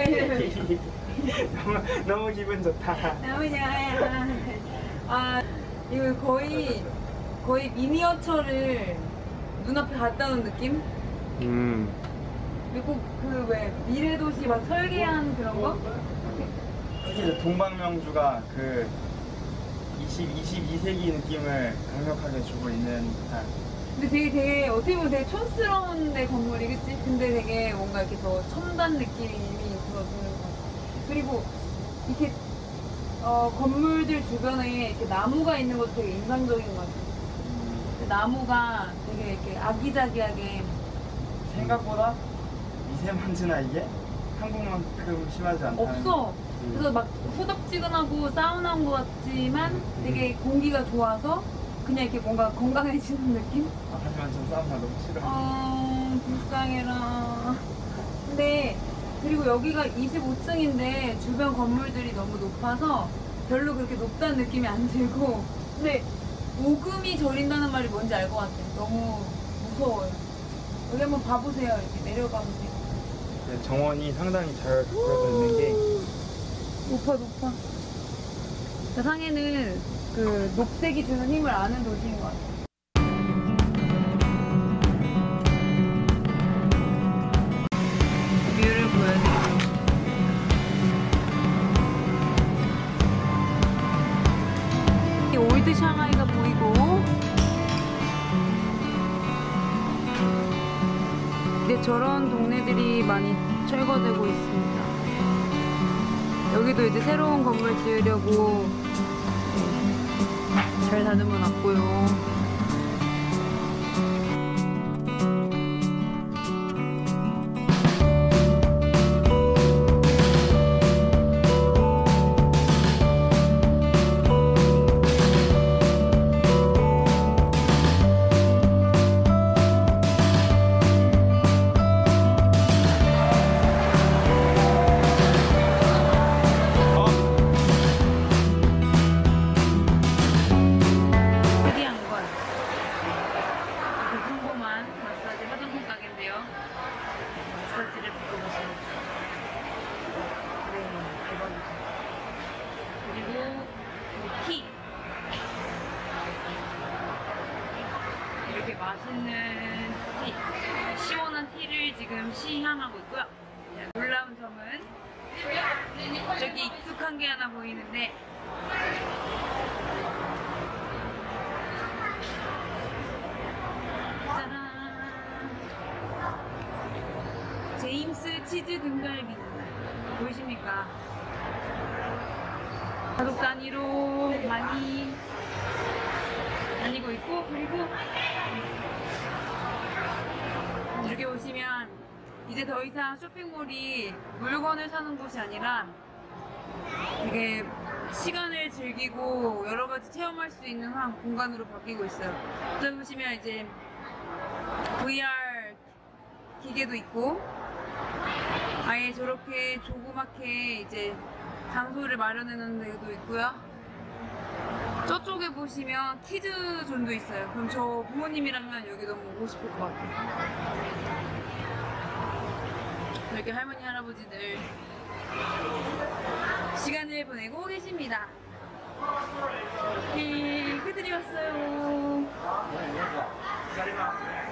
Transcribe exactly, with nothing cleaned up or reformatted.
너무, 너무 기분 좋다. 너무 좋아요. 아, 이거 거의 거의 미니어처를 눈앞에 갖다 놓은 느낌? 음. 그리고 그 왜 미래도시 막 설계한 그런 거? 특히 동방명주가 그 이십, 이십이 세기 느낌을 강력하게 주고 있는 듯한. 근데 되게 되게 어떻게 보면 되게 촌스러운데 건물이, 그치? 근데 되게 뭔가 이렇게 더 첨단 느낌이 들어주는 것 같아. 그리고 이렇게 어, 건물들 주변에 이렇게 나무가 있는 것도 되게 인상적인 것 같아. 음. 나무가 되게 이렇게 아기자기하게. 생각보다 미세먼지나 이게 한국만큼 심하지 않다. 없어. 음. 그래서 막 후덥지근하고 사우나 온 것 같지만 되게 공기가 좋아서 그냥 이렇게 뭔가 건강해지는 느낌? 아, 하지만 전 사우나 너무 싫어. 아, 불쌍해라. 근데 그리고 여기가 이십오 층인데 주변 건물들이 너무 높아서 별로 그렇게 높다는 느낌이 안 들고, 근데 오금이 저린다는 말이 뭔지 알 것 같아. 너무 무서워요. 여기 한번 봐보세요. 이렇게 내려가 보세요. 네, 정원이 상당히 잘 그려져 있는 게 높아 높아. 상해는 그 녹색이 주는 힘을 아는 도시인 것 같아. 뷰를 보여드릴게요. 이 올드 샹하이가 보이고, 이제 저런 동네들이 많이 철거되고 있습니다. 여기도 이제 새로운 건물 지으려고 잘 다듬어 놨고요. 마사지를 받고 계십니다. 네, 대박이죠. 그리고 티. 이렇게 맛있는 티, 시원한 티를 지금 시향하고 있고요. 놀라운 점은 저기 익숙한 게 하나 보이는데, 제임스 치즈 등갈비 보이십니까? 가족 단위로 많이 다니고 있고, 그리고 이렇게 보시면 이제 더 이상 쇼핑몰이 물건을 사는 곳이 아니라 되게 시간을 즐기고 여러 가지 체험할 수 있는 한 공간으로 바뀌고 있어요. 여기 보시면 이제 브이알 기계도 있고, 아예 저렇게 조그맣게 이제 장소를 마련해 놓은 데도 있고요. 저쪽에 보시면 키즈존도 있어요. 그럼 저 부모님이라면 여기 너무 오고 싶을 것 같아요. 이렇게 할머니 할아버지들 시간을 보내고 계십니다. 네, 그들이 왔어요.